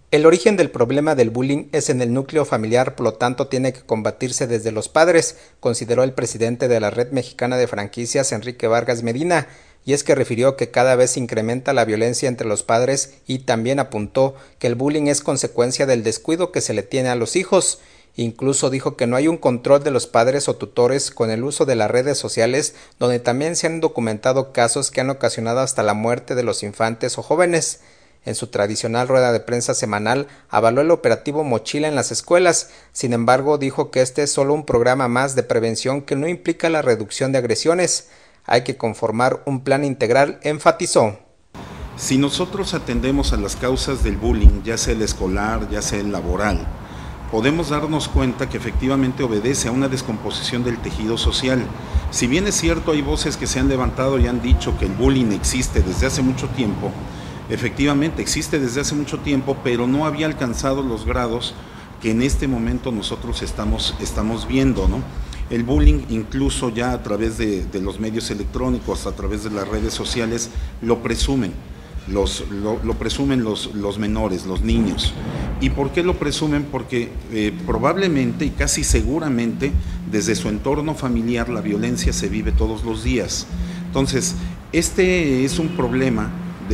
El origen del problema del bullying es en el núcleo familiar, por lo tanto tiene que combatirse desde los padres, consideró el presidente de la Red Mexicana de Franquicias, Enrique Vargas Medina, y es que refirió que cada vez se incrementa la violencia entre los padres y también apuntó que el bullying es consecuencia del descuido que se le tiene a los hijos. Incluso dijo que no hay un control de los padres o tutores con el uso de las redes sociales, donde también se han documentado casos que han ocasionado hasta la muerte de los infantes o jóvenes. En su tradicional rueda de prensa semanal, avaló el operativo Mochila en las escuelas. Sin embargo, dijo que este es solo un programa más de prevención que no implica la reducción de agresiones. Hay que conformar un plan integral, enfatizó. Si nosotros atendemos a las causas del bullying, ya sea el escolar, ya sea el laboral, podemos darnos cuenta que efectivamente obedece a una descomposición del tejido social. Si bien es cierto, hay voces que se han levantado y han dicho que el bullying existe desde hace mucho tiempo, efectivamente existe desde hace mucho tiempo, pero no había alcanzado los grados que en este momento nosotros estamos viendo, ¿no? El bullying, incluso ya a través de los medios electrónicos, a través de las redes sociales, lo presumen. Lo presumen los menores, los niños. ¿Y por qué lo presumen? Porque probablemente y casi seguramente desde su entorno familiar la violencia se vive todos los días. Entonces, este es un problema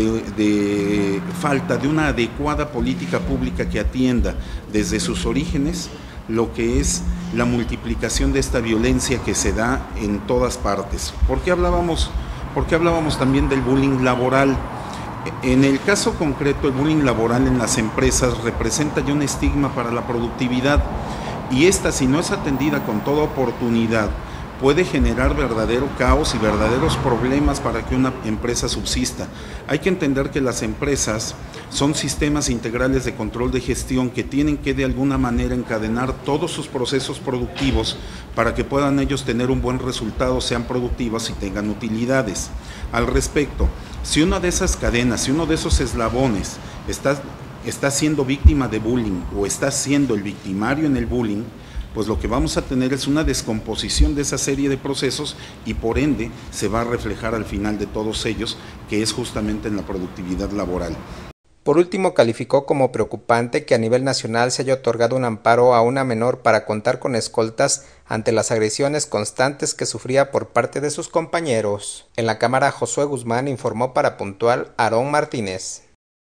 de falta de una adecuada política pública que atienda desde sus orígenes lo que es la multiplicación de esta violencia que se da en todas partes. ¿Por qué hablábamos también del bullying laboral? En el caso concreto, el bullying laboral en las empresas representa ya un estigma para la productividad y esta, si no es atendida con toda oportunidad, puede generar verdadero caos y verdaderos problemas para que una empresa subsista. Hay que entender que las empresas son sistemas integrales de control de gestión que tienen que de alguna manera encadenar todos sus procesos productivos para que puedan ellos tener un buen resultado, sean productivos y tengan utilidades. Al respecto, si una de esas cadenas, si uno de esos eslabones está siendo víctima de bullying o está siendo el victimario en el bullying, pues lo que vamos a tener es una descomposición de esa serie de procesos y por ende se va a reflejar al final de todos ellos, que es justamente en la productividad laboral. Por último, calificó como preocupante que a nivel nacional se haya otorgado un amparo a una menor para contar con escoltas ante las agresiones constantes que sufría por parte de sus compañeros. En la Cámara, Josué Guzmán informó para Puntual Aarón Martínez.